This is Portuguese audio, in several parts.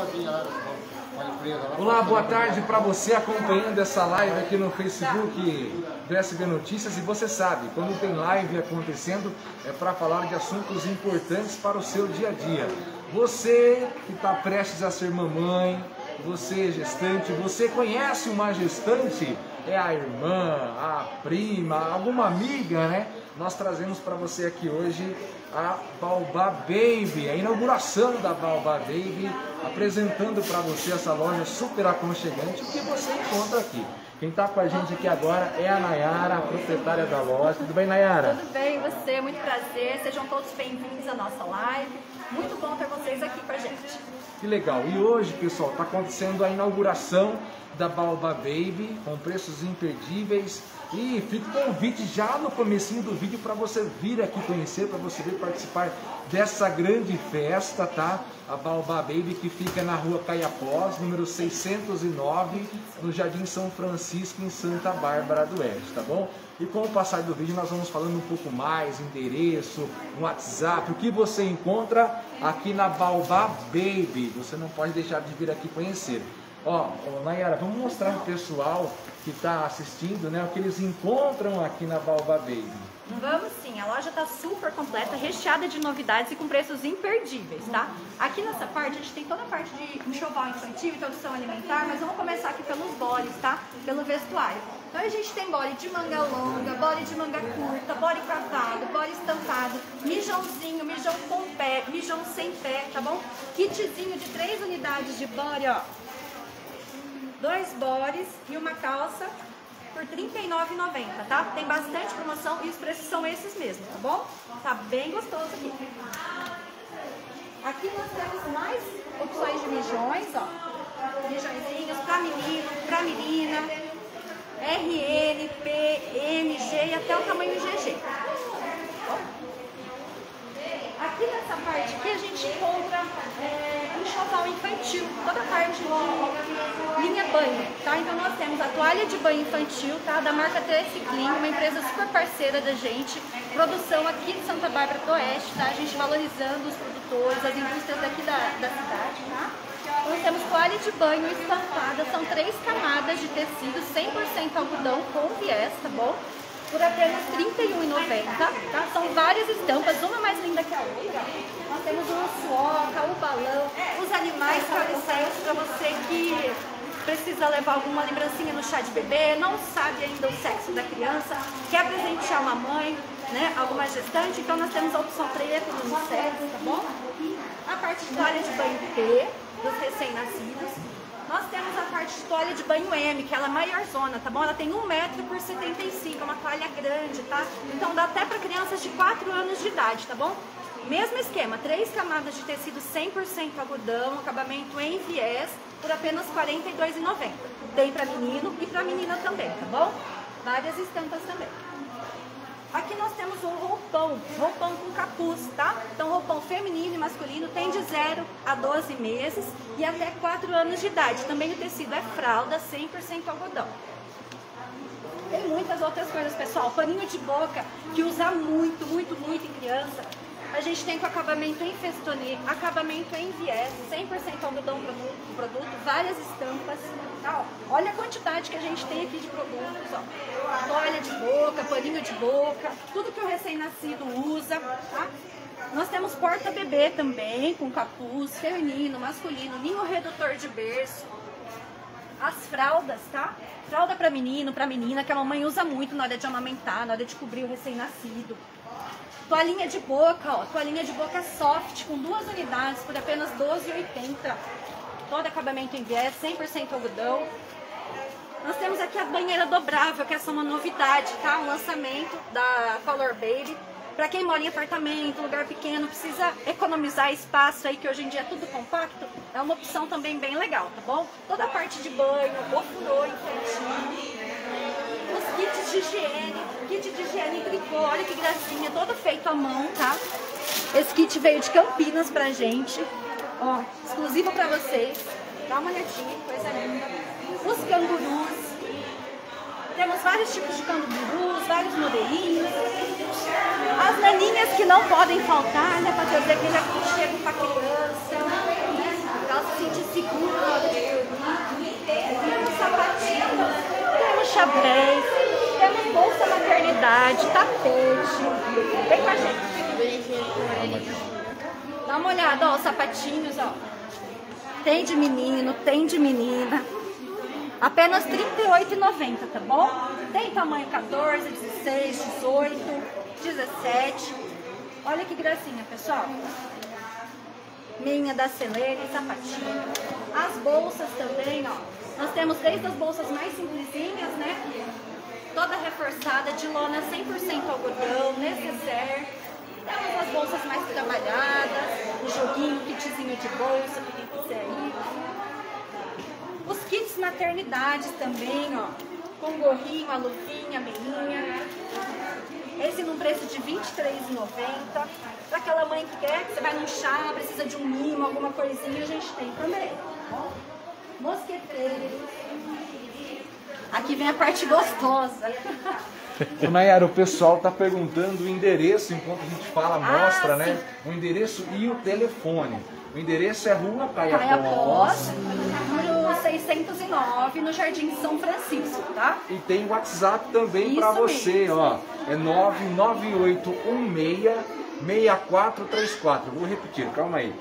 Olá, boa tarde para você acompanhando essa live aqui no Facebook do SB Notícias. E você sabe, quando tem live acontecendo é para falar de assuntos importantes para o seu dia a dia. Você que está prestes a ser mamãe, você gestante, você conhece uma gestante? É a irmã, a prima, alguma amiga, né? Nós trazemos para você aqui hoje a Baobab Baby, a inauguração da Baobab Baby, apresentando para você essa loja super aconchegante que você encontra aqui. Quem está com a gente aqui agora é a Nayara, a proprietária da loja. Tudo bem, Nayara? Tudo bem, e você? Muito prazer. Sejam todos bem-vindos à nossa live. Muito bom ter vocês aqui com a gente. Que legal. E hoje, pessoal, está acontecendo a inauguração da Baobab Baby, com preços imperdíveis. E fica o convite já no comecinho do vídeo para você vir aqui conhecer, para você vir participar dessa grande festa, tá? A Baobab Baby, que fica na rua Caiapós, número 609, no Jardim São Francisco, em Santa Bárbara do Oeste, tá bom? E com o passar do vídeo nós vamos falando um pouco mais, endereço, no WhatsApp, o que você encontra aqui na Baobab Baby. Você não pode deixar de vir aqui conhecer. Ó, Nayara, vamos mostrar pro pessoal que está assistindo, né, o que eles encontram aqui na Baobab Baby. Vamos sim, a loja está super completa, recheada de novidades e com preços imperdíveis, tá? Aqui nessa parte a gente tem toda a parte de enxoval infantil, introdução alimentar, mas vamos começar aqui pelos boles, tá? Pelo vestuário. Então a gente tem bole de manga longa, bole de manga curta, bole cavado, bole estampado, mijãozinho, mijão com pé, mijão sem pé, tá bom? Kitzinho de 3 unidades de bole, ó. 2 bores e uma calça por R$ 39,90, tá? Tem bastante promoção e os preços são esses mesmo, tá bom? Tá bem gostoso aqui. Aqui nós temos mais opções de mijões, ó. Mijõezinhos pra menino, pra menina, RN, P, MG e até o tamanho GG. Aqui nessa parte aqui a gente encontra enxoval infantil, toda a parte de linha banho, tá? Então nós temos a toalha de banho infantil, tá? Da marca Treciclin, uma empresa super parceira da gente, produção aqui de Santa Bárbara do Oeste, tá? A gente valorizando os produtores, as indústrias daqui da cidade, tá? Então, nós temos toalha de banho estampada, são 3 camadas de tecido, 100% algodão com viés, tá bom? Por apenas R$ 31,90, tá? São várias estampas, uma mais linda que a outra. Nós temos o suoca, o balão, os animais careceiros para você que precisa levar alguma lembrancinha no chá de bebê, não sabe ainda o sexo da criança, quer presentear uma mãe, né, alguma gestante, então nós temos a opção preta dos unissex, tá bom? A parte de toalha de banho P, dos recém-nascidos. Nós temos a parte de toalha de banho M, que ela é maior zona, tá bom? Ela tem 1 metro por 75, é uma toalha grande, tá? Então dá até para crianças de 4 anos de idade, tá bom? Mesmo esquema, 3 camadas de tecido 100% algodão, acabamento em viés, por apenas R$ 42,90. Tem para menino e para menina também, tá bom? Várias estampas também. Aqui nós temos um roupão com capuz, tá? Então roupão feminino e masculino tem de 0 a 12 meses e até 4 anos de idade. Também o tecido é fralda, 100% algodão. Tem muitas outras coisas, pessoal. Paninho de boca, que usa muito em criança. A gente tem com acabamento em festonê, acabamento em viés, 100% algodão o produto, várias estampas. Tá, ó. Olha a quantidade que a gente tem aqui de produtos, ó. Toalha de boca, paninho de boca, tudo que o recém-nascido usa, tá? Nós temos porta-bebê também, com capuz, feminino, masculino, ninho redutor de berço. As fraldas, tá? Fralda para menino, para menina, que a mamãe usa muito na hora de amamentar, na hora de cobrir o recém-nascido. Toalhinha de boca, ó, toalhinha de boca soft, com 2 unidades, por apenas R$ 12,80. Todo acabamento em viés, 100% algodão. Nós temos aqui a banheira dobrável, que essa é uma novidade, tá? Um lançamento da Color Baby. Para quem mora em apartamento, lugar pequeno, precisa economizar espaço aí, que hoje em dia é tudo compacto, é uma opção também bem legal, tá bom? Toda a parte de banho, ofurô infantil, os kits de higiene, kit de higiene em tricô, olha que gracinha, todo feito à mão, tá? Esse kit veio de Campinas pra gente, ó, exclusivo pra vocês, dá uma olhadinha, coisa linda. Os cangurus, temos vários tipos de cangurus, vários modelinhos. As naninhas que não podem faltar, né, para trazer aquele aconchego para criança, né, para ela se sentir tripés. Temos bolsa maternidade, tapete. Vem com a gente. Dá uma olhada, ó, os sapatinhos, ó. Tem de menino, tem de menina. Apenas R$ 38,90, tá bom? Tem tamanho 14, 16, 18, 17. Olha que gracinha, pessoal. Meinha da Selene, sapatinho. As bolsas também, ó. Nós temos desde as bolsas mais simplesinhas, né? Toda reforçada, de lona 100% algodão, necessaire. Temos as bolsas mais trabalhadas, o joguinho, kitzinho de bolsa, pra quem quiser ir. Os kits maternidades também, ó. Com gorrinho, a luvinha, a meinha. Esse num preço de R$ 23,90. Para aquela mãe que quer, que você vai num chá, precisa de um mimo, alguma coisinha, a gente tem também. Tá bom? Mosqueteiros. Aqui vem a parte gostosa. Nayara, o pessoal tá perguntando o endereço enquanto a gente fala, mostra, né? Sim. O endereço e o telefone. O endereço é Rua Caiapós, Caiapós, número 609, no Jardim São Francisco, tá? e tem WhatsApp também para Isso você, mesmo. ó. É 99816-6434. Vou repetir, calma aí.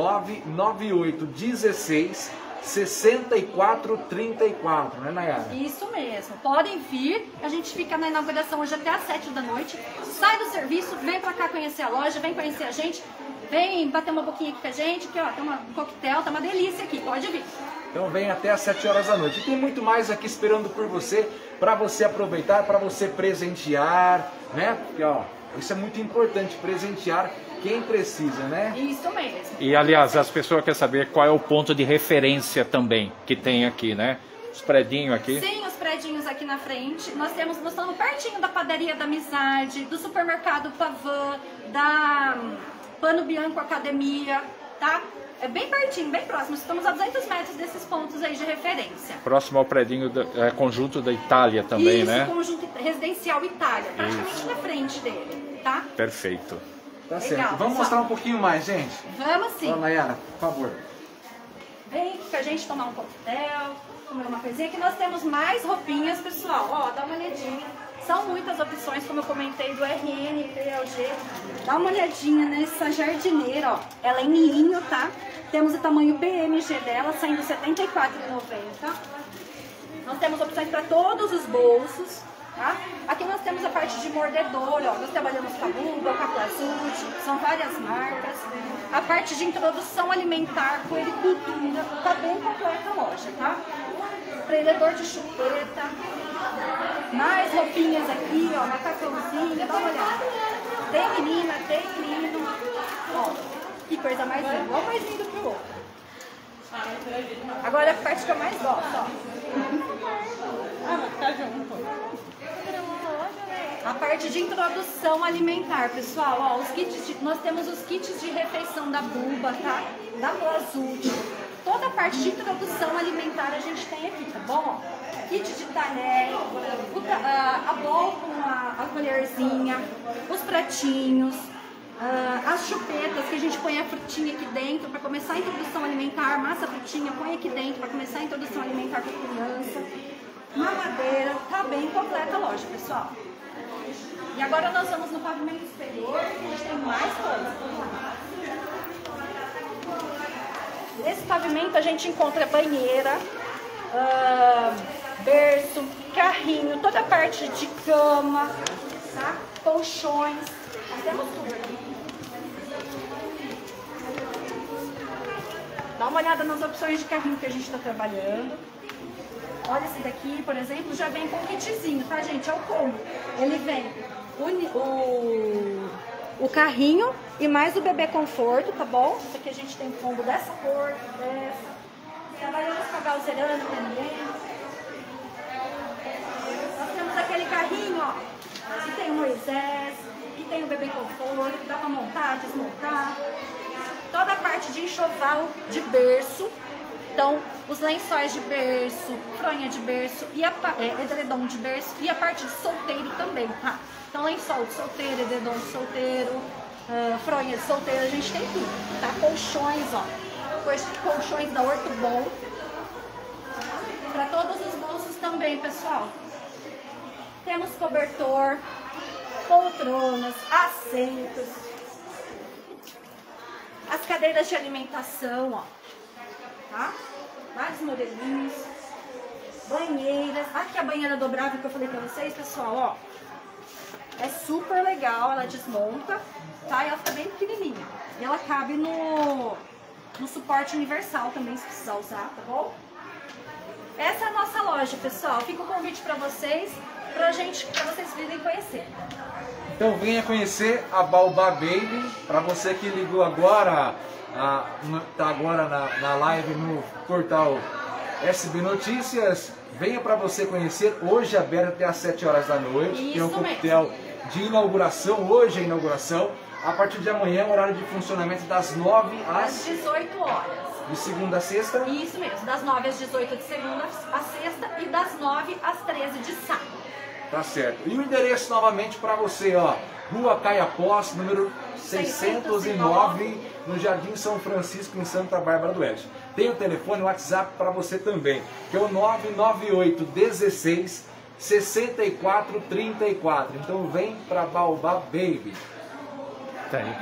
99816-6434, né, Nayara? Isso mesmo. Podem vir. A gente fica na inauguração hoje até às 7 da noite. Sai do serviço, vem pra cá conhecer a loja, vem conhecer a gente. Vem bater uma boquinha aqui com a gente, que ó, tem um coquetel, tá uma delícia aqui, pode vir. Então vem até às 7 horas da noite. E tem muito mais aqui esperando por você, para você aproveitar, para você presentear, né? Porque ó, isso é muito importante, presentear quem precisa, né? Isso mesmo. E aliás, as pessoas querem saber qual é o ponto de referência também que tem aqui, né? Os predinhos aqui. Sim, os predinhos aqui na frente. Nós estamos pertinho da padaria da Amizade, do supermercado Pavan, da Pano Bianco Academia, tá? É bem pertinho, bem próximo. Estamos a 200 metros desses pontos aí de referência. Próximo ao predinho conjunto da Itália também, isso, né? Conjunto residencial Itália, praticamente na frente dele, tá? Perfeito. Tá Legal, certo. Vamos pessoal. mostrar um pouquinho mais, gente? Vamos sim. Ó, Nayara, por favor. Vem pra gente tomar um coquetel, comer uma coisinha. Aqui nós temos mais roupinhas, pessoal. Ó, dá uma olhadinha. São muitas opções, como eu comentei, do RN, PLG. Dá uma olhadinha nessa jardineira, ó. Ela é em linho, tá? Temos o tamanho PMG dela, saindo R$ 74,90. Nós temos opções para todos os bolsos, tá? Aqui nós temos a parte de mordedor, ó. Nós trabalhamos com a Buba, com a Plazute, são várias marcas. A parte de introdução alimentar, puericultura, tá bem completa a loja, tá? Prendedor de chupeta. Mais roupinhas aqui, ó, macacãozinho, dá uma olhada. Tem menina, tem menino. Ó, que coisa mais linda, um mais lindo que o outro. Agora a parte que eu mais gosto, ó. A parte de introdução alimentar, pessoal, ó, nós temos os kits de refeição da Buba, tá? Da Plazute. Toda a parte de introdução alimentar a gente tem aqui, tá bom? Kit de talher, a bowl com a colherzinha, os pratinhos, as chupetas que a gente põe a frutinha aqui dentro para começar a introdução alimentar, massa frutinha, põe aqui dentro para começar a introdução alimentar para criança, mamadeira, tá bem completa a loja, pessoal. E agora nós vamos no pavimento superior, a gente tem mais coisas. Nesse pavimento a gente encontra banheira, berço, carrinho, toda a parte de cama, tá? Colchões, nós temos tudo aqui. Dá uma olhada nas opções de carrinho que a gente está trabalhando. Olha esse daqui, por exemplo, já vem com kitzinho, tá, gente? É o combo. Ele vem o carrinho e mais o bebê conforto, tá bom? Isso aqui a gente tem combo dessa cor, dessa. Trabalhamos com a galzerana também. Nós temos aquele carrinho, ó, que tem o Moisés, que tem o bebê conforto, dá pra montar, desmontar. Toda a parte de enxoval de berço. Então, os lençóis de berço, fronha de berço, e edredom de berço e a parte de solteiro também, tá? Então, lençol de solteiro, edredom de solteiro, fronha de solteiro, a gente tem tudo, tá? Colchões, ó. Colchões da Ortobon. Para todos os bolsos também, pessoal. Temos cobertor, poltronas, assentos, as cadeiras de alimentação, ó, tá? Vários modelinhos, banheiras. Aqui a banheira dobrável que eu falei pra vocês, pessoal, ó. É super legal, ela desmonta, tá? E ela fica bem pequenininha. E ela cabe no suporte universal também, se precisar usar, tá bom? Essa é a nossa loja, pessoal. Fica o convite pra vocês virem conhecer. Então venha conhecer a Baobá Baby. Para você que ligou agora, tá agora na live no portal SB Notícias, venha para você conhecer. Hoje aberto até às 7 horas da noite. Isso tem um coquetel de inauguração, hoje é a inauguração. A partir de amanhã, horário de funcionamento das 9 às 18 horas. De segunda a sexta? Isso mesmo, das 9 às 18 de segunda a sexta e das 9 às 13 de sábado. Tá certo. E o endereço novamente para você, ó. Rua Caiapós, número 609, no Jardim São Francisco, em Santa Bárbara do Oeste. Tem o telefone, o WhatsApp para você também, que é o 998 16 64 34. Então vem para Baobá Baby. Tem.